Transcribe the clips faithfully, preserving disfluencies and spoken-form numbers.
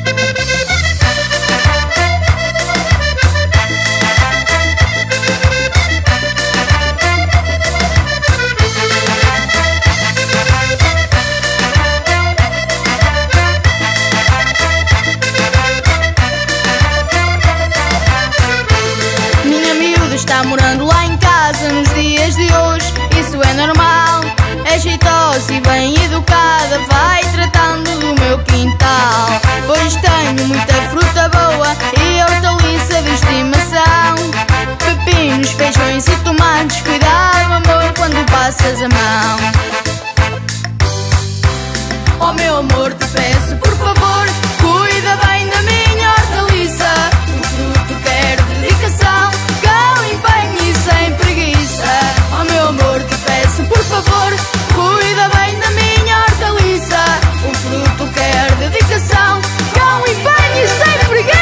Está morando lá em casa nos dias de hoje, isso é normal. É jeitosa e bem educada, vai tratando do meu quintal. Pois tenho muita fruta boa e hortaliça de estimação. Pepinos, feijões e tomates, cuidado amor quando passas a mão. Oh meu amor, te peço por favor, cuida bem da minha hortaliça. O fruto quer dedicação, empenho e sem preguiça. Oh meu amor, te peço por favor, cuida bem da minha hortaliça. O fruto quer dedicação, com empenho e sem preguiça.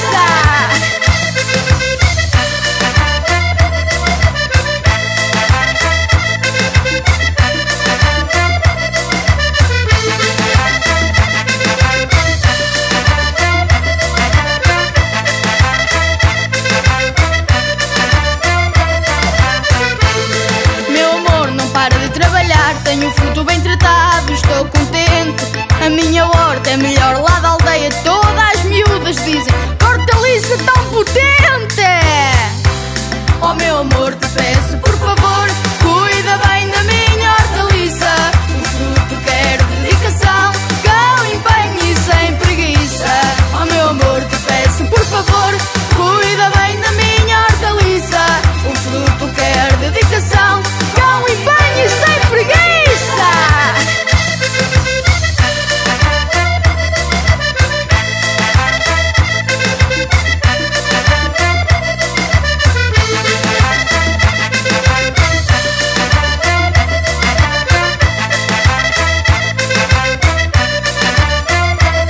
Tenho o fruto bem tratado, estou contente. A minha horta é melhor lá da aldeia. Todas as miúdas dizem que hortaliça tão potente. Oh meu amor, te peço por favor, cuida bem da minha hortaliça. O fruto quer dedicação, com empenho e sem preguiça. Oh meu amor, te peço por favor, cuida bem da minha hortaliça. O fruto quer dedicação, com empenho e sem preguiça.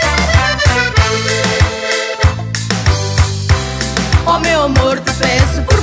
Oh meu amor, te peço